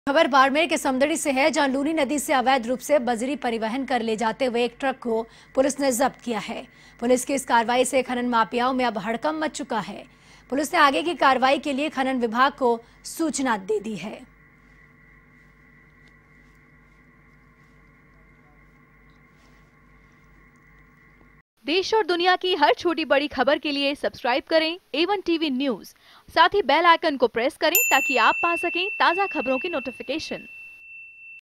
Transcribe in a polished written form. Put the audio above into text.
खबर बाड़मेर के समदड़ी से है, जहां लूनी नदी से अवैध रूप से बजरी परिवहन कर ले जाते हुए एक ट्रक को पुलिस ने जब्त किया है। पुलिस की इस कार्रवाई से खनन माफियाओं में अब हड़कंप मच चुका है। पुलिस ने आगे की कार्रवाई के लिए खनन विभाग को सूचना दे दी है। देश और दुनिया की हर छोटी बड़ी खबर के लिए सब्सक्राइब करें A1 टीवी न्यूज़। साथ ही बेल आइकन को प्रेस करें ताकि आप पा सकें ताज़ा खबरों की नोटिफिकेशन।